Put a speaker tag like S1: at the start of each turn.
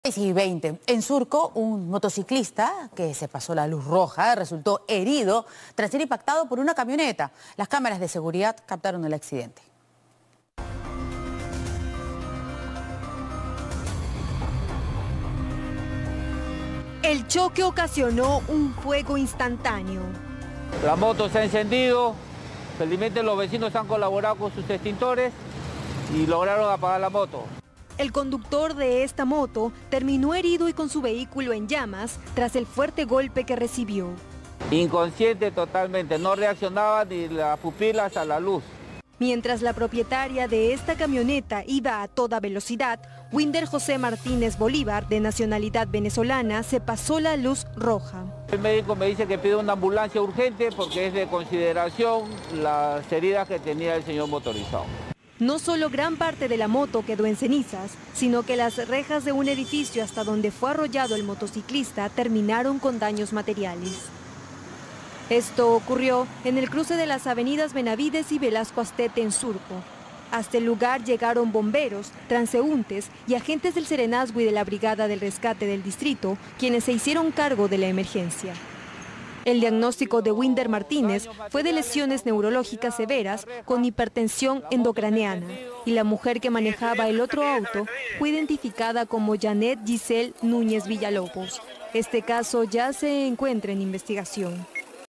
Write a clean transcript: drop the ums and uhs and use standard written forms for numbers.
S1: 6:20. En Surco, un motociclista que se pasó la luz roja resultó herido tras ser impactado por una camioneta. Las cámaras de seguridad captaron el accidente.
S2: El choque ocasionó un fuego instantáneo.
S3: La moto se ha encendido, felizmente los vecinos han colaborado con sus extintores y lograron apagar la moto.
S2: El conductor de esta moto terminó herido y con su vehículo en llamas tras el fuerte golpe que recibió.
S3: Inconsciente totalmente, no reaccionaba ni las pupilas a la luz.
S2: Mientras la propietaria de esta camioneta iba a toda velocidad, Winder José Martínez Bolívar, de nacionalidad venezolana, se pasó la luz roja.
S3: El médico me dice que pide una ambulancia urgente porque es de consideración las heridas que tenía el señor motorizado.
S2: No solo gran parte de la moto quedó en cenizas, sino que las rejas de un edificio hasta donde fue arrollado el motociclista terminaron con daños materiales. Esto ocurrió en el cruce de las avenidas Benavides y Velasco Astete en Surco. Hasta el lugar llegaron bomberos, transeúntes y agentes del Serenazgo y de la Brigada del Rescate del Distrito, quienes se hicieron cargo de la emergencia. El diagnóstico de Winder Martínez fue de lesiones neurológicas severas con hipertensión endocraneana, y la mujer que manejaba el otro auto fue identificada como Janet Giselle Núñez Villalobos. Este caso ya se encuentra en investigación.